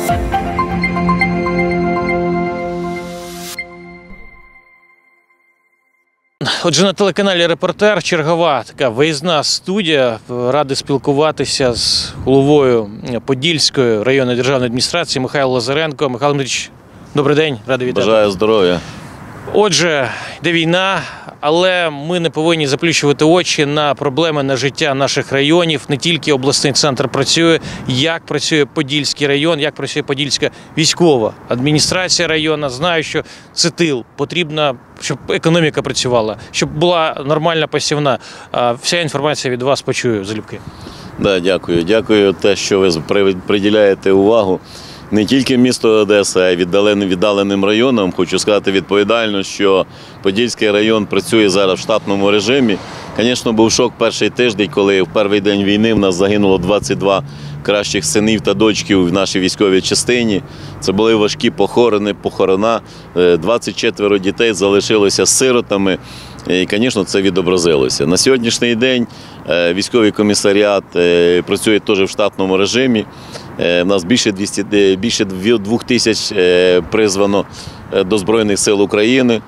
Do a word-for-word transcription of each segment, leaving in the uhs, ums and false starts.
Отже, на телеканалі «Репортер» чергова така виїзна студія. Радий спілкуватися з головою Подільської районної державної адміністрації Михайлом Лазаренко. Михайло Дмитрович, добрий день, радий вітати. Бажаю здоров'я. Отже, йде війна, але ми не повинні заплющувати очі на проблеми, на життя наших районів. Не тільки обласний центр працює, як працює Подільський район, як працює Подільська військова адміністрація району. Знаю, що це тил, потрібно, щоб економіка працювала, щоб була нормальна посівна. Вся інформація від вас почую, залюбки. Да, дякую. Дякую те, що ви приділяєте увагу не тільки місту Одеса, а й віддаленим, віддаленим районам. Хочу сказати відповідально, що Подільський район працює зараз в штатному режимі. Звісно, був шок перший тиждень, коли в перший день війни в нас загинуло двадцять два кращих синів та дочків в нашій військовій частині. Це були важкі похорони, похорона. двадцять четверо дітей залишилося сиротами. І, звісно, це відобразилося. На сьогоднішній день військовий комісаріат працює теж в штатному режимі. У нас більше, двісті, більше двох тисяч призвано до Збройних сил України.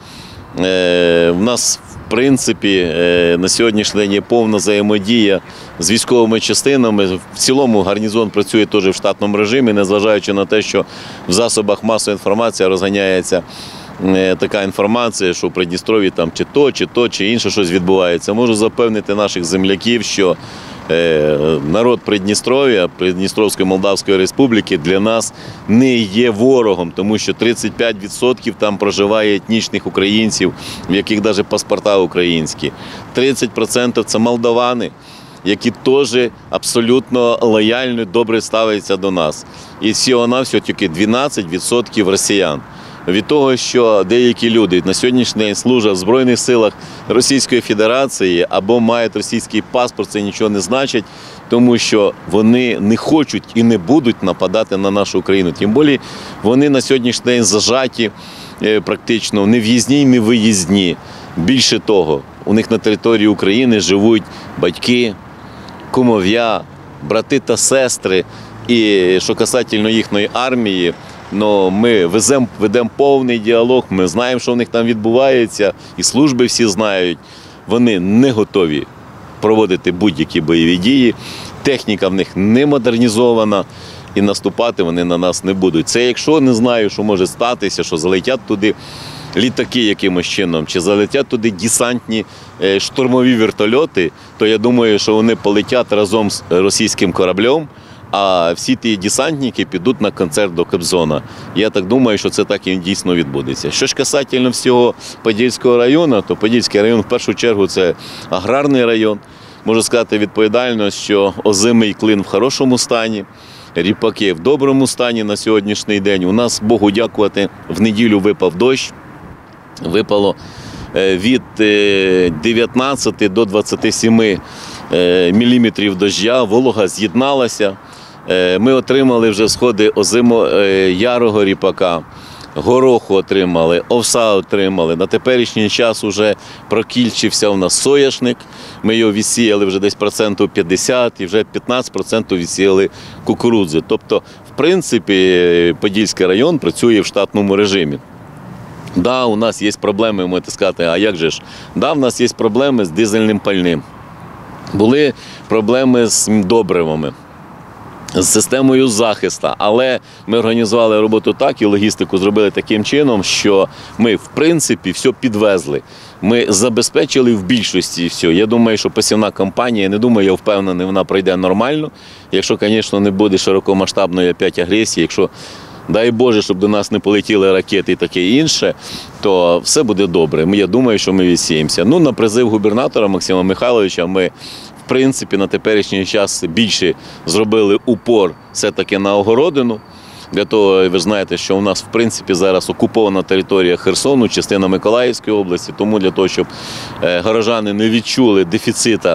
У нас, в принципі, на сьогоднішній день є повна взаємодія з військовими частинами. В цілому гарнізон працює теж в штатному режимі, незважаючи на те, що в засобах масової інформації розганяється така інформація, що в Придністров'ї там чи то, чи то, чи інше щось відбувається. Можу запевнити наших земляків, що народ Придністров'я, Придністровської Молдавської Республіки для нас не є ворогом, тому що тридцять п'ять відсотків там проживає етнічних українців, в яких навіть паспорта українські. тридцять відсотків це молдавани, які теж абсолютно лояльно, добре ставляться до нас. І всього-навсього тільки дванадцять відсотків росіян. Від того, що деякі люди на сьогоднішній день служать в Збройних силах Російської Федерації або мають російський паспорт, це нічого не значить, тому що вони не хочуть і не будуть нападати на нашу країну. Тим більше вони на сьогоднішній день зажаті практично не в'їзні, не виїзні. Більше того, у них на території України живуть батьки, кумов'я, брати та сестри. І що касательно їхньої армії, но ми везем, ведемо повний діалог, ми знаємо, що в них там відбувається, і служби всі знають. Вони не готові проводити будь-які бойові дії, техніка в них не модернізована, і наступати вони на нас не будуть. Це якщо не знаю, що може статися, що залетять туди літаки якимось чином, чи залетять туди десантні штурмові вертольоти, то я думаю, що вони полетять разом з російським кораблем, а всі ті десантники підуть на концерт до Кобзона. Я так думаю, що це так і дійсно відбудеться. Що ж касательно всього Подільського району, то Подільський район в першу чергу це аграрний район. Можу сказати відповідально, що озимий клин в хорошому стані, ріпаки в доброму стані на сьогоднішній день. У нас, Богу дякувати, в неділю випав дощ. Випало від дев'ятнадцяти до двадцяти семи міліметрів дождя, волога з'єдналася. Ми отримали вже сходи озимо-ярого ріпака, гороху отримали, овса отримали. На теперішній час вже прокільчився у нас соняшник. Ми його відсіяли вже десь процентів п'ятдесят і вже п'ятнадцять відсотків відсіяли кукурудзи. Тобто, в принципі, Подільський район працює в штатному режимі. Да, у нас є проблеми, можете сказати, а як же ж? Да, у нас є проблеми з дизельним пальним. Були проблеми з добривами, з системою захисту, але ми організували роботу так і логістику зробили таким чином, що ми, в принципі, все підвезли. Ми забезпечили в більшості все. Я думаю, що посівна кампанія, не думаю, я впевнений, вона пройде нормально. Якщо, звісно, не буде широкомасштабної опять агресії, якщо, дай Боже, щоб до нас не полетіли ракети і таке інше, то все буде добре. Я думаю, що ми відсіємося. Ну, на призив губернатора Максима Михайловича ми, в принципі, на теперішній час більше зробили упор все-таки на огородину. Для того, ви знаєте, що у нас, в принципі, зараз окупована територія Херсону, частина Миколаївської області, тому для того, щоб горожани не відчули дефіцита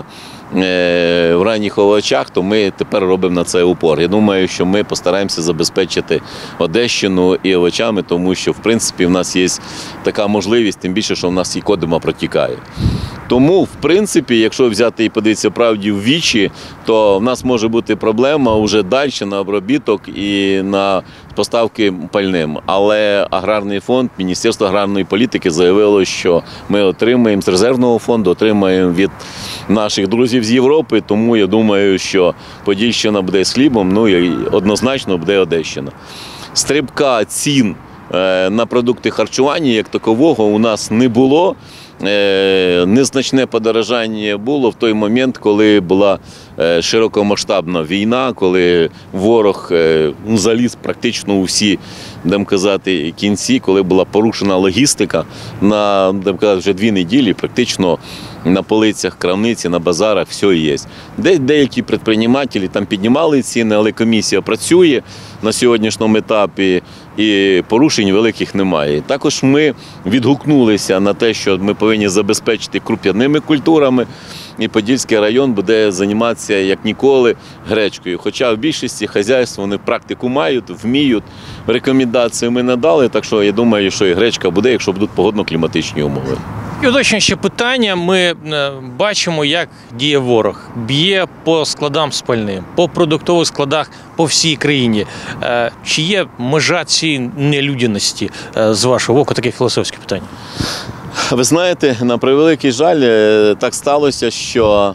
в ранніх овочах, то ми тепер робимо на це упор. Я думаю, що ми постараємося забезпечити Одещину і овочами, тому що, в принципі, в нас є така можливість, тим більше, що в нас і Кодима протікає. Тому, в принципі, якщо взяти і подивитися правді в вічі, то в нас може бути проблема вже далі на обробіток і на поставки пальним. Але аграрний фонд, Міністерство аграрної політики заявило, що ми отримаємо з резервного фонду, отримаємо від наших друзів з Європи, тому я думаю, що Подільщина буде з хлібом, ну і однозначно буде Одещина. Стрибка цін на продукти харчування як такового у нас не було. Незначне подорожання було в той момент, коли була широкомасштабна війна, коли ворог ну, заліз практично у всі, будемо казати, кінці, коли була порушена логістика на, будемо казати, вже дві неділі, практично на полицях крамниці, на базарах все є. Де, деякі підприємці там піднімали ціни, але комісія працює на сьогоднішньому етапі і порушень великих немає. Також ми відгукнулися на те, що ми повинні забезпечити круп'яними культурами, і Подільський район буде займатися як ніколи гречкою. Хоча в більшості хазяйств вони практику мають, вміють, рекомендації ми надали, так що я думаю, що і гречка буде, якщо будуть погодно-кліматичні умови. І уточнююче питання, ми бачимо, як діє ворог. Б'є по складам з пальним, по продуктових складах по всій країні. Чи є межа цієї нелюдяності з вашого боку? Таке філософське питання. Ви знаєте, на превеликий жаль, так сталося, що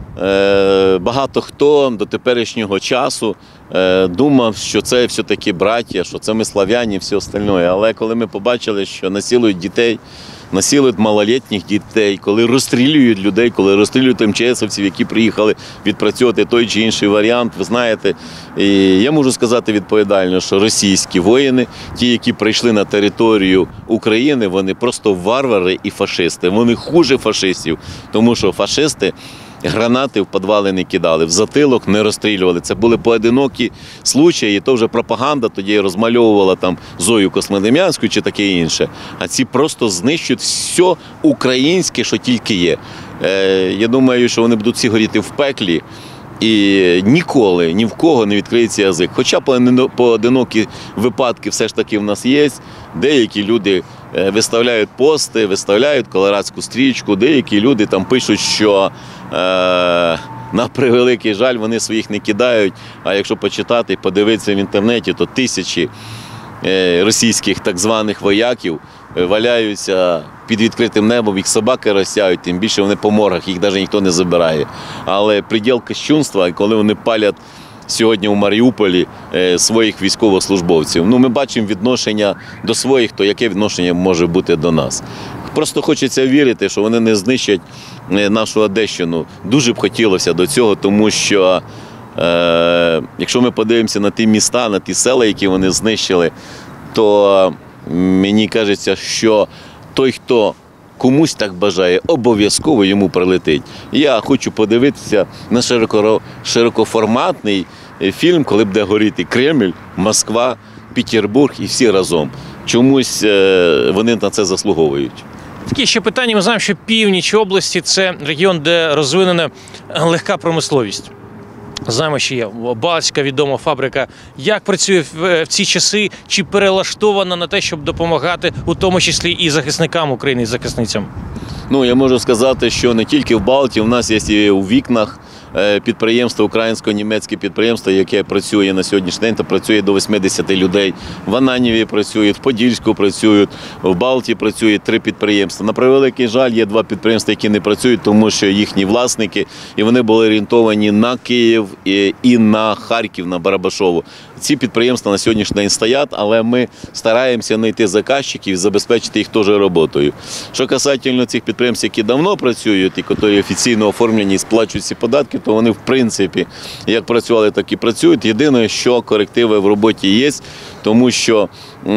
багато хто до теперішнього часу думав, що це все-таки браття, що це ми слав'яні і все остальне. Але коли ми побачили, що насилують дітей, насилують малолітніх дітей, коли розстрілюють людей, коли розстрілюють МЧСовців, які приїхали відпрацьовувати той чи інший варіант, ви знаєте, і я можу сказати відповідально, що російські воїни, ті, які прийшли на територію України, вони просто варвари і фашисти. Вони хуже фашистів, тому що фашисти гранати в підвали не кидали, в затилок не розстрілювали. Це були поодинокі случаї, і то вже пропаганда тоді розмальовувала там Зою Космодем'янську чи таке інше. А ці просто знищують все українське, що тільки є. Е, я думаю, що вони будуть всі горіти в пеклі. І ніколи, ні в кого не відкриється язик. Хоча поодинокі випадки все ж таки в нас є. Деякі люди виставляють пости, виставляють колорадську стрічку, деякі люди там пишуть, що е, на превеликий жаль вони своїх не кидають. А якщо почитати і подивитися в інтернеті, то тисячі е, російських так званих вояків валяються під відкритим небом, їх собаки розсяють, тим більше вони по моргах, їх навіть ніхто не забирає. Але приділ кощунства, коли вони палять сьогодні у Маріуполі е, своїх військовослужбовців. Ну, ми бачимо відношення до своїх, то яке відношення може бути до нас. Просто хочеться вірити, що вони не знищать нашу Одещину. Дуже б хотілося до цього, тому що е, якщо ми подивимося на ті міста, на ті села, які вони знищили, то мені кажеться, що той, хто комусь так бажає, обов'язково йому прилетить. Я хочу подивитися на широко, широкоформатний фільм, коли буде горіти Кремль, Москва, Петербург і всі разом. Чомусь вони на це заслуговують. Такі ще питання. Ми знаємо, що північ області – це регіон, де розвинена легка промисловість. Знаємо, що є Балтська відома фабрика. Як працює в ці часи? Чи перелаштована на те, щоб допомагати, у тому числі і захисникам України, і захисницям? Ну, я можу сказати, що не тільки в Балті, у нас є і у Вікнах підприємство, українсько-німецьке підприємство, яке працює на сьогоднішній день, то працює до вісімдесят людей. В Ананіві працюють, в Подільську працюють, в Балті працює три підприємства. На превеликий жаль, є два підприємства, які не працюють, тому що їхні власники, і вони були орієнтовані на Київ і, і на Харків, на Барабашову. Ці підприємства на сьогоднішній день стоять, але ми стараємося знайти заказчиків і забезпечити їх теж роботою. Що касательно цих підприємств, які давно працюють і які офіційно оформлені і сплачують ці податки, то вони, в принципі, як працювали, так і працюють. Єдине, що корективи в роботі є, тому що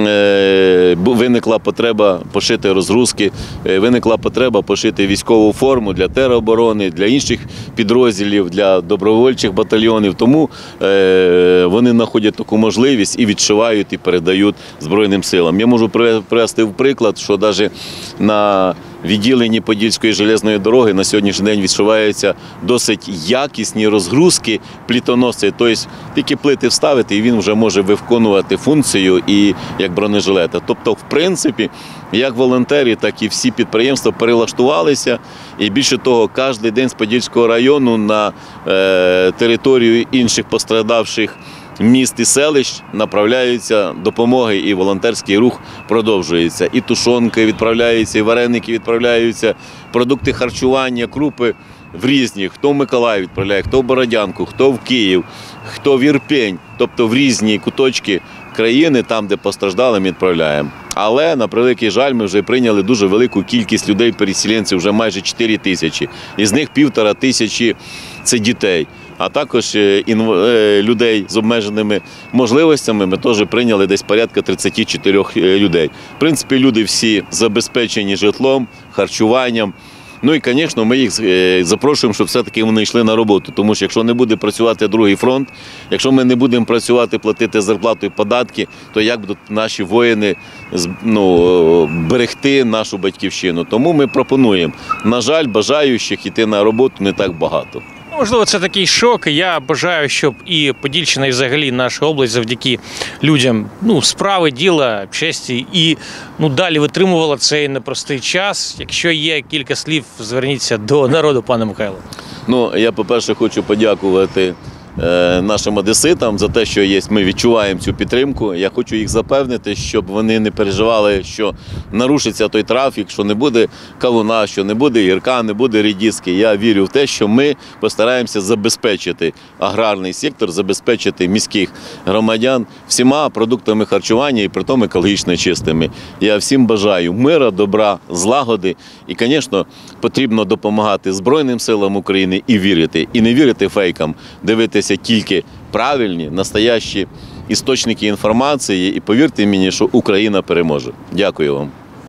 е, виникла потреба пошити розгрузки, е, виникла потреба пошити військову форму для тероборони, для інших підрозділів, для добровольчих батальйонів. Тому е, вони знаходять таку можливість і відшивають, і передають Збройним силам. Я можу привести в приклад, що навіть на відділенні Подільської железної дороги на сьогоднішній день відчуваються досить якісні розгрузки плітоносця. Тобто тільки плити вставити, і він вже може виконувати функцію і як бронежилета. Тобто, в принципі, як волонтери, так і всі підприємства перелаштувалися. І більше того, кожен день з Подільського району на е, територію інших пострадавших міст і селищ направляються допомоги, і волонтерський рух продовжується. І тушонки відправляються, і вареники відправляються, продукти харчування, крупи в різні. Хто в Миколаїв відправляє, хто в Бородянку, хто в Київ, хто в Ірпінь. Тобто в різні куточки країни, там, де постраждали, ми відправляємо. Але, на превеликий жаль, ми вже прийняли дуже велику кількість людей-переселенців, вже майже чотири тисячі. Із них півтора тисячі – це дітей. А також людей з обмеженими можливостями ми теж прийняли десь порядка тридцять чотири людей. В принципі, люди всі забезпечені житлом, харчуванням. Ну і, звісно, ми їх запрошуємо, щоб все-таки вони йшли на роботу. Тому що якщо не буде працювати другий фронт, якщо ми не будемо працювати, платити зарплату і податки, то як будуть наші воїни ну, берегти нашу батьківщину? Тому ми пропонуємо. На жаль, бажаючих йти на роботу не так багато. Можливо, це такий шок. Я бажаю, щоб і Подільщина, і взагалі наша область завдяки людям ну, справи, діла, честі і ну, далі витримувала цей непростий час. Якщо є кілька слів, зверніться до народу, пане Михайло. Ну, я, по-перше, хочу подякувати е, нашим одеситам за те, що є, ми відчуваємо цю підтримку. Я хочу їх запевнити, щоб вони не переживали, що нарушиться той трафік, що не буде кавуна, що не буде гірка, не буде редиски. Я вірю в те, що ми постараємося забезпечити аграрний сектор, забезпечити міських громадян всіма продуктами харчування і притом екологічно чистими. Я всім бажаю мира, добра, злагоди і, звісно, потрібно допомагати Збройним силам України і вірити. І не вірити фейкам, дивитися тільки правильні, настоящі істочники інформації і повірте мені, що Україна переможе. Дякую вам.